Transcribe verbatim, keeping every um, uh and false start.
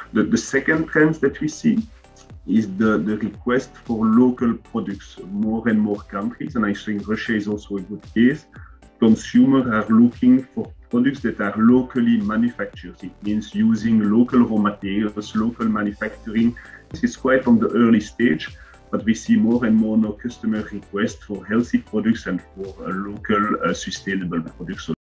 The, the second trend that we see is the, the request for local products. More and more countries, and I think Russia is also a good case, consumers are looking for products that are locally manufactured. It means using local raw materials, local manufacturing. This is quite on the early stage, but we see more and more now customer requests for healthy products and for uh, local uh, sustainable products.